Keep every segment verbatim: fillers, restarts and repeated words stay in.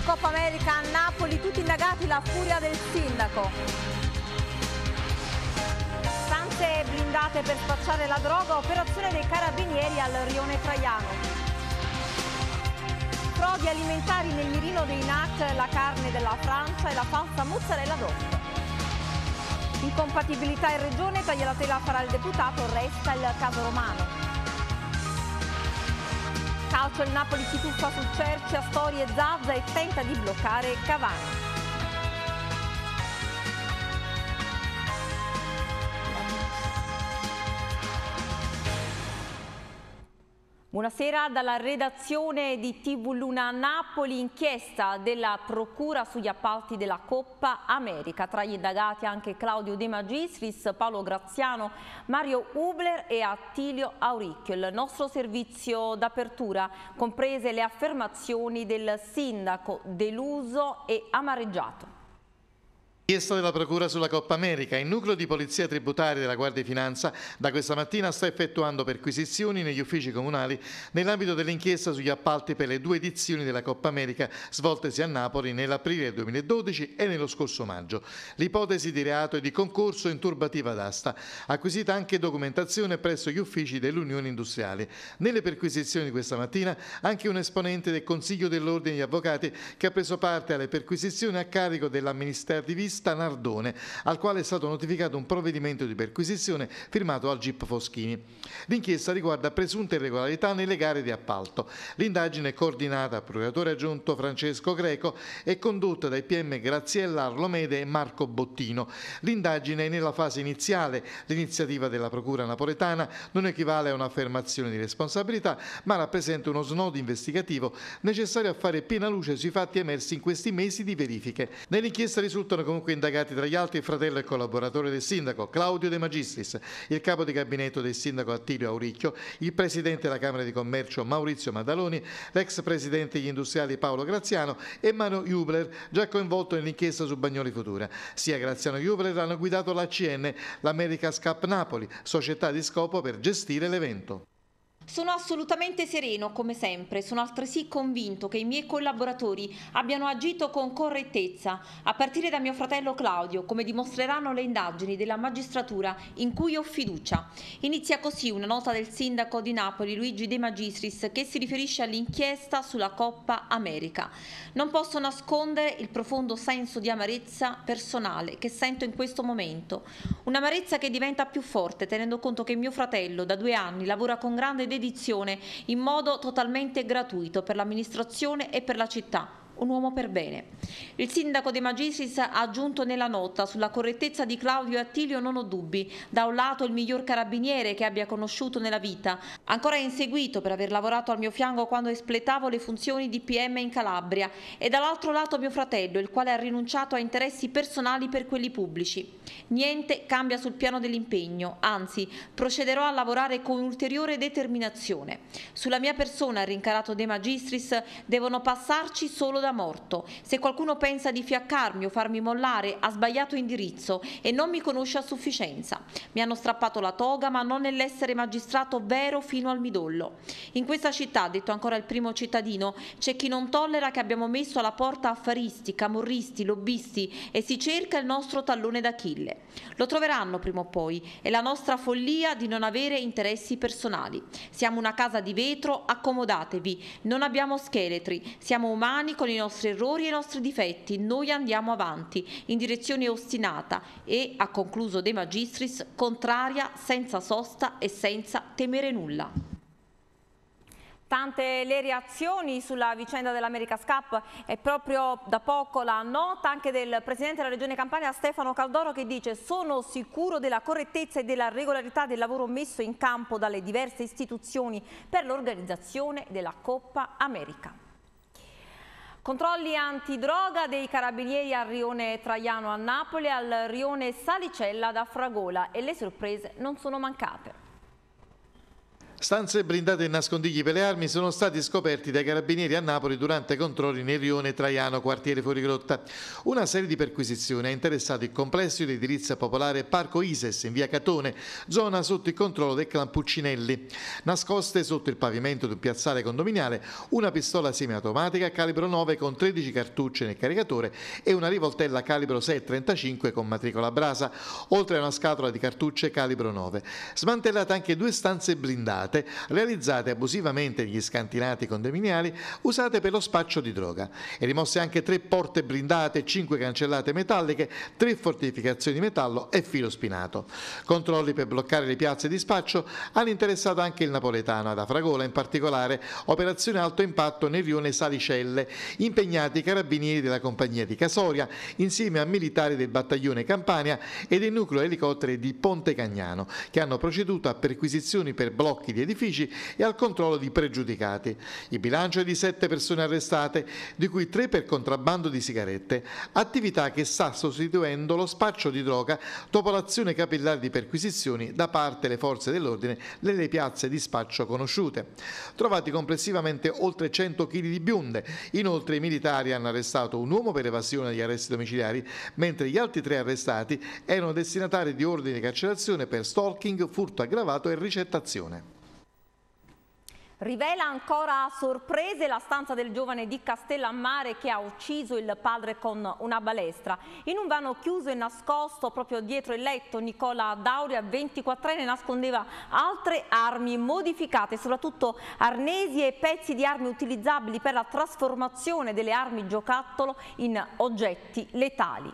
Coppa America a Napoli, tutti indagati, la furia del sindaco. Stanze blindate per spacciare la droga, operazione dei carabinieri al rione Traiano. Frodi alimentari nel mirino dei N A C, la carne della Francia e la falsa mozzarella D O P. Incompatibilità in regione, tagliatela farà il deputato, resta il caso Romano. Calcio, il Napoli si tuffa sul Cerci, Astori e Zazza e tenta di bloccare Cavani. Buonasera dalla redazione di T V Luna Napoli, inchiesta della Procura sugli appalti della Coppa America. Tra gli indagati anche Claudio De Magistris, Paolo Graziano, Mario Hubler e Attilio Auricchio. Il nostro servizio d'apertura comprese le affermazioni del sindaco deluso e amareggiato. Inchiesta della Procura sulla Coppa America. Il nucleo di polizia tributaria della Guardia di Finanza da questa mattina sta effettuando perquisizioni negli uffici comunali nell'ambito dell'inchiesta sugli appalti per le due edizioni della Coppa America svoltesi a Napoli nell'aprile duemiladodici e nello scorso maggio. L'ipotesi di reato è di concorso in turbativa d'asta, acquisita anche documentazione presso gli uffici dell'Unione Industriali. Nelle perquisizioni di questa mattina anche un esponente del Consiglio dell'Ordine degli Avvocati che ha preso parte alle perquisizioni a carico dell'amministrativista Nardone, al quale è stato notificato un provvedimento di perquisizione firmato al G I P Foschini. L'inchiesta riguarda presunte irregolarità nelle gare di appalto. L'indagine è coordinata dal procuratore aggiunto Francesco Greco e condotta dai P M Graziella Arlomede e Marco Bottino. L'indagine è nella fase iniziale. L'iniziativa della Procura napoletana non equivale a un'affermazione di responsabilità, ma rappresenta uno snodo investigativo necessario a fare piena luce sui fatti emersi in questi mesi di verifiche. Nell'inchiesta risultano comunque indagati tra gli altri il fratello e collaboratore del sindaco Claudio De Magistris, il capo di gabinetto del sindaco Attilio Auricchio, il presidente della Camera di Commercio Maurizio Maddaloni, l'ex presidente degli industriali Paolo Graziano e Mario Hubler, già coinvolto nell'inchiesta su Bagnoli Futura. Sia Graziano che Hubler hanno guidato l'A C N, l'America's Cup Napoli, società di scopo per gestire l'evento. Sono assolutamente sereno, come sempre. Sono altresì convinto che i miei collaboratori abbiano agito con correttezza, a partire da mio fratello Claudio, come dimostreranno le indagini della magistratura in cui ho fiducia. Inizia così una nota del sindaco di Napoli, Luigi De Magistris, che si riferisce all'inchiesta sulla Coppa America. Non posso nascondere il profondo senso di amarezza personale che sento in questo momento. Un'amarezza che diventa più forte tenendo conto che mio fratello da due anni lavora con grande dedizione in modo totalmente gratuito per l'amministrazione e per la città. Un uomo per bene. Il sindaco De Magistris ha aggiunto nella nota: sulla correttezza di Claudio e Attilio non ho dubbi. Da un lato il miglior carabiniere che abbia conosciuto nella vita, ancora inseguito per aver lavorato al mio fianco quando espletavo le funzioni di P M in Calabria, e dall'altro lato mio fratello, il quale ha rinunciato a interessi personali per quelli pubblici. Niente cambia sul piano dell'impegno, anzi procederò a lavorare con ulteriore determinazione. Sulla mia persona, ha rincarato De Magistris, devono passarci solo da morto. Se qualcuno pensa di fiaccarmi o farmi mollare, ha sbagliato indirizzo e non mi conosce a sufficienza. Mi hanno strappato la toga, ma non nell'essere magistrato vero fino al midollo. In questa città, ha detto ancora il primo cittadino, c'è chi non tollera che abbiamo messo alla porta affaristi, camorristi, lobbisti e si cerca il nostro tallone d'Achille. Lo troveranno prima o poi. È la nostra follia di non avere interessi personali. Siamo una casa di vetro, accomodatevi. Non abbiamo scheletri. Siamo umani con i nostri errori e i nostri difetti. Noi andiamo avanti in direzione ostinata e, ha concluso De Magistris, contraria, senza sosta e senza temere nulla. Tante le reazioni sulla vicenda dell'America's Cup, e proprio da poco la nota anche del presidente della Regione Campania Stefano Caldoro, che dice: sono sicuro della correttezza e della regolarità del lavoro messo in campo dalle diverse istituzioni per l'organizzazione della Coppa America. Controlli antidroga dei carabinieri al rione Traiano a Napoli e al rione Salicella da Fragola, e le sorprese non sono mancate. Stanze blindate e nascondigli per le armi sono stati scoperti dai carabinieri a Napoli durante controlli nel rione Traiano, quartiere Fuorigrotta. Una serie di perquisizioni ha interessato il complesso di edilizia popolare Parco Ises in via Catone, zona sotto il controllo del clan Puccinelli. Nascoste sotto il pavimento di un piazzale condominiale una pistola semiautomatica calibro nove con tredici cartucce nel caricatore e una rivoltella calibro sei virgola trentacinque con matricola Brasa, oltre a una scatola di cartucce calibro nove. Smantellate anche due stanze blindate realizzate abusivamente negli scantinati condominiali usate per lo spaccio di droga e rimosse anche tre porte blindate, cinque cancellate metalliche, tre fortificazioni di metallo e filo spinato. Controlli per bloccare le piazze di spaccio hanno interessato anche il napoletano, ad Afragola in particolare, operazione alto impatto nel rione Salicelle, impegnati i carabinieri della compagnia di Casoria insieme a militari del battaglione Campania e del nucleo elicotteri di Ponte Cagnano, che hanno proceduto a perquisizioni per blocchi di edifici e al controllo di pregiudicati. Il bilancio è di sette persone arrestate, di cui tre per contrabbando di sigarette, attività che sta sostituendo lo spaccio di droga dopo l'azione capillare di perquisizioni da parte delle forze dell'ordine nelle piazze di spaccio conosciute. Trovati complessivamente oltre cento chili di bionde. Inoltre i militari hanno arrestato un uomo per evasione degli arresti domiciliari, mentre gli altri tre arrestati erano destinatari di ordine di carcerazione per stalking, furto aggravato e ricettazione. Rivela ancora sorprese la stanza del giovane di Castellammare che ha ucciso il padre con una balestra. In un vano chiuso e nascosto proprio dietro il letto, Nicola Dauria, ventiquattrenne, nascondeva altre armi modificate, soprattutto arnesi e pezzi di armi utilizzabili per la trasformazione delle armi giocattolo in oggetti letali.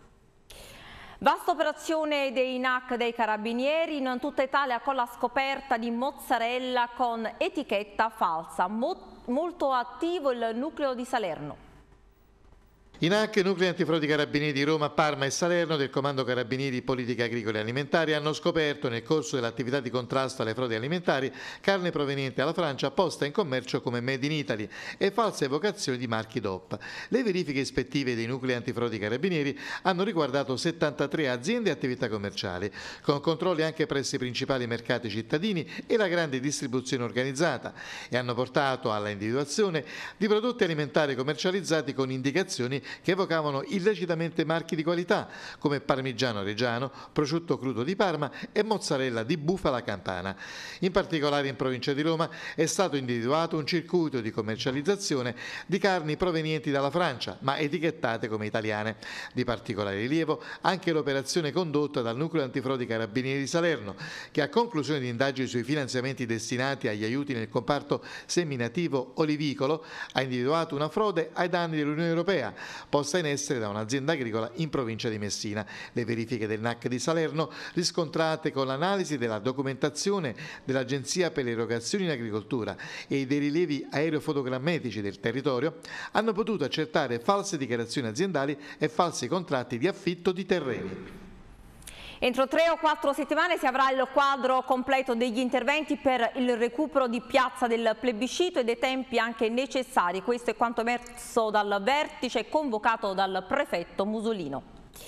Vasta operazione dei N A C dei Carabinieri in tutta Italia con la scoperta di mozzarella con etichetta falsa. Mo- molto attivo il nucleo di Salerno. I N A C, nuclei antifrodi carabinieri di Roma, Parma e Salerno del Comando Carabinieri Politica Agricola e Alimentari hanno scoperto nel corso dell'attività di contrasto alle frodi alimentari carne proveniente dalla Francia posta in commercio come Made in Italy e false evocazioni di marchi D O P. Le verifiche ispettive dei nuclei antifrodi carabinieri hanno riguardato settantatré aziende e attività commerciali, con controlli anche presso i principali mercati cittadini e la grande distribuzione organizzata, e hanno portato alla individuazione di prodotti alimentari commercializzati con indicazioni che evocavano illecitamente marchi di qualità come parmigiano reggiano, prosciutto crudo di Parma e mozzarella di bufala campana. In particolare in provincia di Roma è stato individuato un circuito di commercializzazione di carni provenienti dalla Francia ma etichettate come italiane. Di particolare rilievo anche l'operazione condotta dal nucleo antifrodi carabinieri di Salerno, che a conclusione di indagini sui finanziamenti destinati agli aiuti nel comparto seminativo olivicolo ha individuato una frode ai danni dell'Unione Europea posta in essere da un'azienda agricola in provincia di Messina. Le verifiche del N A C di Salerno, riscontrate con l'analisi della documentazione dell'Agenzia per le erogazioni in agricoltura e dei rilevi aerofotogrammetrici del territorio, hanno potuto accertare false dichiarazioni aziendali e falsi contratti di affitto di terreni. Entro tre o quattro settimane si avrà il quadro completo degli interventi per il recupero di piazza del plebiscito e dei tempi anche necessari. Questo è quanto emerso dal vertice convocato dal prefetto Musolino.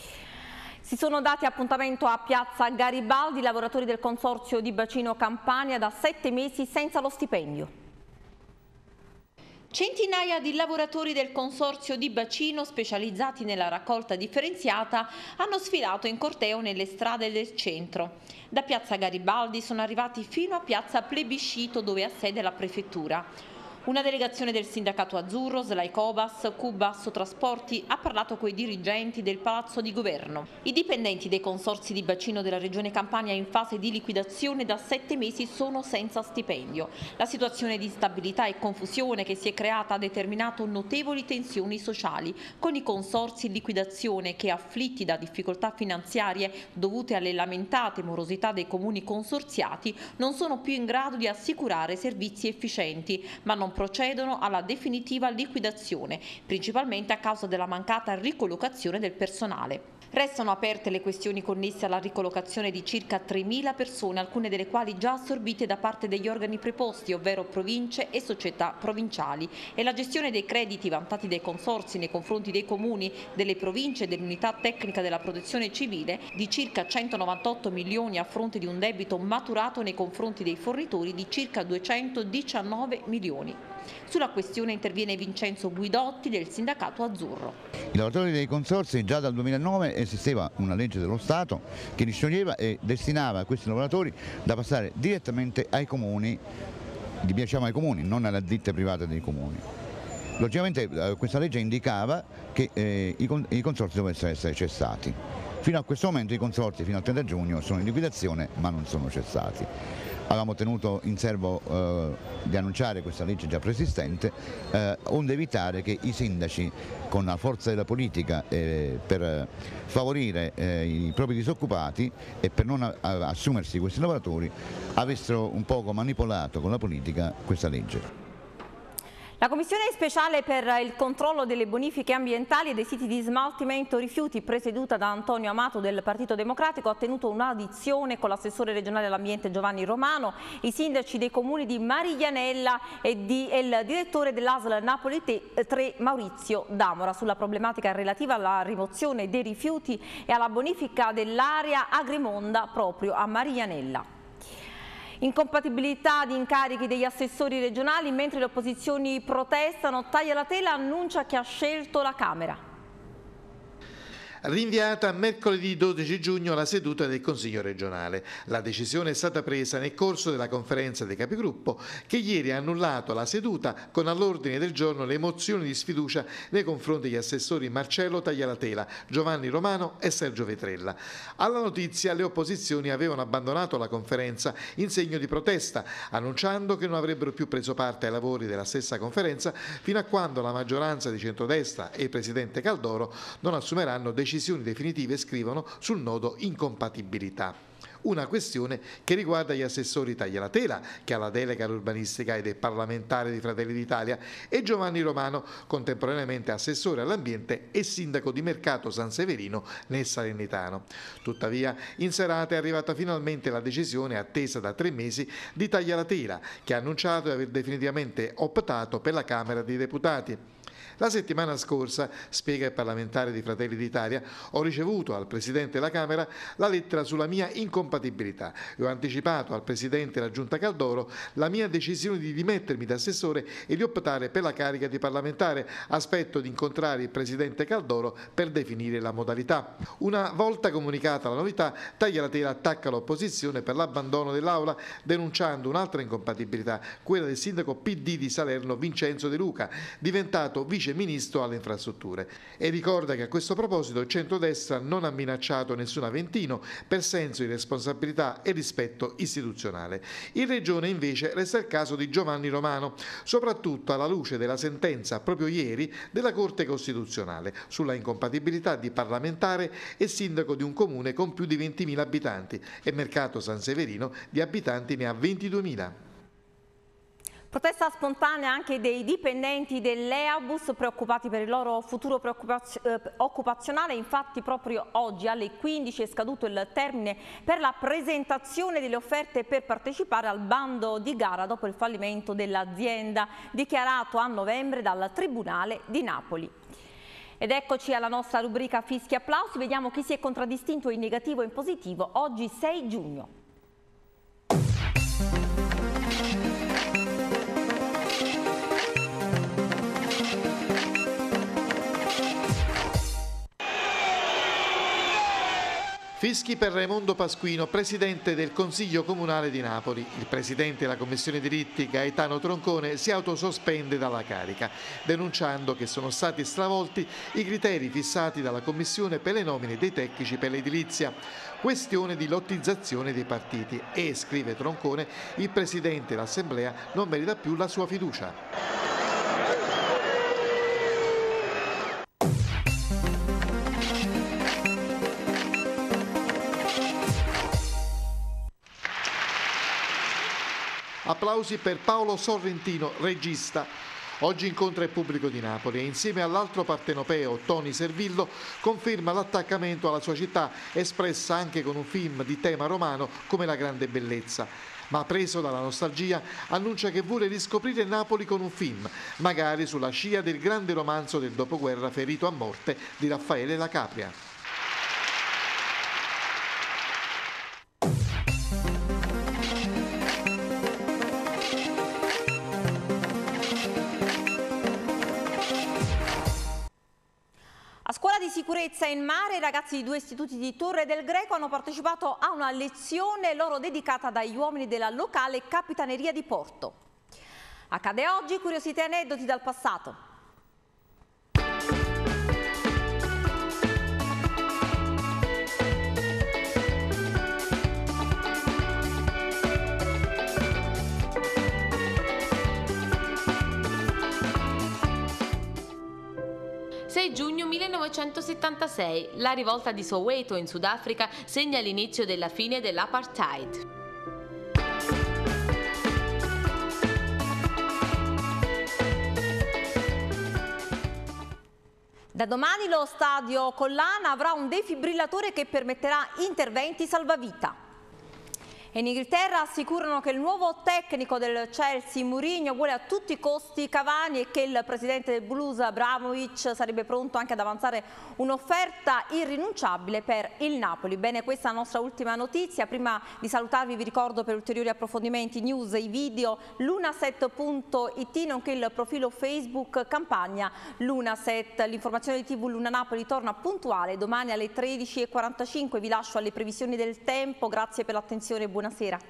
Si sono dati appuntamento a piazza Garibaldi, lavoratori del consorzio di bacino Campania da sette mesi senza lo stipendio. Centinaia di lavoratori del consorzio di bacino specializzati nella raccolta differenziata hanno sfilato in corteo nelle strade del centro. Da piazza Garibaldi sono arrivati fino a piazza Plebiscito, dove ha sede la prefettura. Una delegazione del sindacato azzurro, Slaicobas, Cubasso Trasporti, ha parlato coi dirigenti del Palazzo di Governo. I dipendenti dei consorzi di bacino della Regione Campania in fase di liquidazione da sette mesi sono senza stipendio. La situazione di instabilità e confusione che si è creata ha determinato notevoli tensioni sociali, con i consorzi in liquidazione che, afflitti da difficoltà finanziarie dovute alle lamentate morosità dei comuni consorziati, non sono più in grado di assicurare servizi efficienti, ma non procedono alla definitiva liquidazione, principalmente a causa della mancata ricollocazione del personale. Restano aperte le questioni connesse alla ricollocazione di circa tremila persone, alcune delle quali già assorbite da parte degli organi preposti, ovvero province e società provinciali, e la gestione dei crediti vantati dai consorzi nei confronti dei comuni, delle province e dell'unità tecnica della protezione civile di circa centonovantotto milioni a fronte di un debito maturato nei confronti dei fornitori di circa duecentodiciannove milioni. Sulla questione interviene Vincenzo Guidotti del sindacato azzurro. I lavoratori dei consorzi, già dal duemilanove esisteva una legge dello Stato che li scioglieva e destinava questi lavoratori da passare direttamente ai comuni, li piacciamo ai comuni, non alle ditte private dei comuni. Logicamente eh, questa legge indicava che eh, i, i consorzi dovessero essere cessati. Fino a questo momento i consorzi, fino al trenta giugno, sono in liquidazione ma non sono cessati. Avevamo tenuto in serbo eh, di annunciare questa legge già preesistente, eh, onde evitare che i sindaci, con la forza della politica, eh, per favorire eh, i propri disoccupati e per non a, a, assumersi questi lavoratori, avessero un poco manipolato con la politica questa legge. La Commissione speciale per il controllo delle bonifiche ambientali e dei siti di smaltimento rifiuti, presieduta da Antonio Amato del Partito Democratico, ha tenuto un'audizione con l'assessore regionale all'ambiente Giovanni Romano, i sindaci dei comuni di Mariglianella e, di, e il direttore dell'A S L Napoli tre Maurizio D'Amora sulla problematica relativa alla rimozione dei rifiuti e alla bonifica dell'area Agrimonda proprio a Mariglianella. Incompatibilità di incarichi degli assessori regionali, mentre le opposizioni protestano, Tagliatela annuncia che ha scelto la Camera. Rinviata a mercoledì dodici giugno la seduta del Consiglio regionale. La decisione è stata presa nel corso della conferenza dei capigruppo che ieri ha annullato la seduta con all'ordine del giorno le mozioni di sfiducia nei confronti degli assessori Marcello Tagliatela, Giovanni Romano e Sergio Vetrella. Alla notizia le opposizioni avevano abbandonato la conferenza in segno di protesta, annunciando che non avrebbero più preso parte ai lavori della stessa conferenza fino a quando la maggioranza di centrodestra e il presidente Caldoro non assumeranno decisioni decisioni definitive, scrivono, sul nodo incompatibilità. Una questione che riguarda gli assessori Tagliatela, che ha la delega all'urbanistica ed è parlamentare di Fratelli d'Italia, e Giovanni Romano, contemporaneamente assessore all'ambiente e sindaco di Mercato San Severino nel Salernitano. Tuttavia, in serata è arrivata finalmente la decisione attesa da tre mesi di Tagliatela, che ha annunciato di aver definitivamente optato per la Camera dei Deputati. La settimana scorsa, spiega il parlamentare di Fratelli d'Italia, ho ricevuto al Presidente della Camera la lettera sulla mia incompatibilità e ho anticipato al Presidente della Giunta Caldoro la mia decisione di dimettermi da assessore e di optare per la carica di parlamentare. Aspetto di incontrare il Presidente Caldoro per definire la modalità. Una volta comunicata la novità, Tagliatela attacca l'opposizione per l'abbandono dell'Aula, denunciando un'altra incompatibilità, quella del sindaco P D di Salerno Vincenzo De Luca, diventato vice ministro alle infrastrutture, e ricorda che a questo proposito il centrodestra non ha minacciato nessun Aventino per senso di responsabilità e rispetto istituzionale. In regione invece resta il caso di Giovanni Romano, soprattutto alla luce della sentenza proprio ieri della Corte Costituzionale sulla incompatibilità di parlamentare e sindaco di un comune con più di ventimila abitanti, e Mercato San Severino di abitanti ne ha ventiduemila. Protesta spontanea anche dei dipendenti dell'Eabus preoccupati per il loro futuro occupazionale. Infatti proprio oggi alle quindici è scaduto il termine per la presentazione delle offerte per partecipare al bando di gara dopo il fallimento dell'azienda dichiarato a novembre dal Tribunale di Napoli. Ed eccoci alla nostra rubrica Fischi e Applausi. Vediamo chi si è contraddistinto in negativo e in positivo oggi sei giugno. Fischi per Raimondo Pasquino, presidente del Consiglio Comunale di Napoli. Il presidente della Commissione Diritti, Gaetano Troncone, si autosospende dalla carica, denunciando che sono stati stravolti i criteri fissati dalla Commissione per le nomine dei tecnici per l'edilizia. Questione di lottizzazione dei partiti e, scrive Troncone, il presidente dell'Assemblea non merita più la sua fiducia. Applausi per Paolo Sorrentino, regista. Oggi incontra il pubblico di Napoli e insieme all'altro partenopeo Tony Servillo conferma l'attaccamento alla sua città, espressa anche con un film di tema romano come La grande bellezza. Ma preso dalla nostalgia annuncia che vuole riscoprire Napoli con un film, magari sulla scia del grande romanzo del dopoguerra Ferito a morte di Raffaele La Capria. A scuola di sicurezza in mare, i ragazzi di due istituti di Torre del Greco hanno partecipato a una lezione loro dedicata dagli uomini della locale Capitaneria di Porto. Accade oggi, curiosità e aneddoti dal passato. sei giugno millenovecentosettantasei, la rivolta di Soweto in Sudafrica segna l'inizio della fine dell'apartheid. Da domani lo stadio Collana avrà un defibrillatore che permetterà interventi salvavita. In Inghilterra assicurano che il nuovo tecnico del Chelsea, Mourinho, vuole a tutti i costi Cavani e che il presidente del Blues, Abramovich, sarebbe pronto anche ad avanzare un'offerta irrinunciabile per il Napoli. Bene, questa è la nostra ultima notizia. Prima di salutarvi vi ricordo per ulteriori approfondimenti, news, i video, lunaset punto it, nonché il profilo Facebook Campagna Lunaset. L'informazione di tivù Luna Napoli torna puntuale domani alle tredici e quarantacinque. Vi lascio alle previsioni del tempo. Grazie per l'attenzione e buonasera.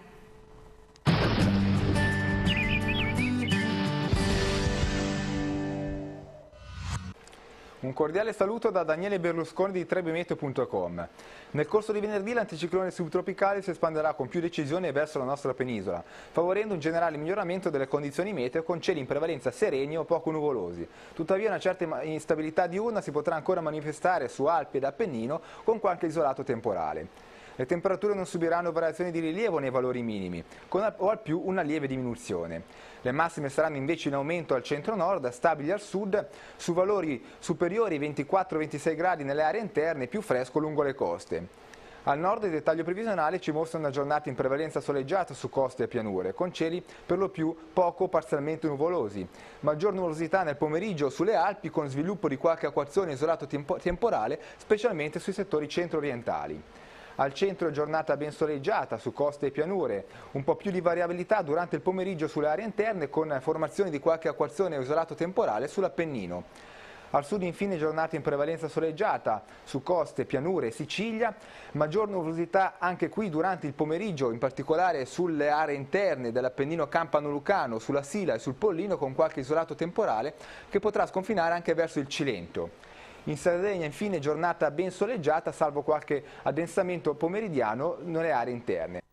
Un cordiale saluto da Daniele Berlusconi di Trebimeteo punto com. Nel corso di venerdì l'anticiclone subtropicale si espanderà con più decisione verso la nostra penisola, favorendo un generale miglioramento delle condizioni meteo con cieli in prevalenza sereni o poco nuvolosi. Tuttavia una certa instabilità diurna si potrà ancora manifestare su Alpi ed Appennino con qualche isolato temporale. Le temperature non subiranno variazioni di rilievo nei valori minimi, con o al più una lieve diminuzione. Le massime saranno invece in aumento al centro-nord, stabili al sud, su valori superiori ai ventiquattro ventisei gradi nelle aree interne e più fresco lungo le coste. Al nord il dettaglio previsionale ci mostra una giornata in prevalenza soleggiata su coste e pianure, con cieli per lo più poco o parzialmente nuvolosi. Maggior nuvolosità nel pomeriggio sulle Alpi, con sviluppo di qualche acquazzone isolato tempo temporale, specialmente sui settori centro-orientali. Al centro giornata ben soleggiata su coste e pianure, un po' più di variabilità durante il pomeriggio sulle aree interne con formazione di qualche acquazzone o isolato temporale sull'Appennino. Al sud infine giornata in prevalenza soleggiata su coste, pianure e Sicilia, maggior nuvolosità anche qui durante il pomeriggio, in particolare sulle aree interne dell'Appennino Campano-Lucano, sulla Sila e sul Pollino con qualche isolato temporale che potrà sconfinare anche verso il Cilento. In Sardegna infine giornata ben soleggiata salvo qualche addensamento pomeridiano nelle aree interne.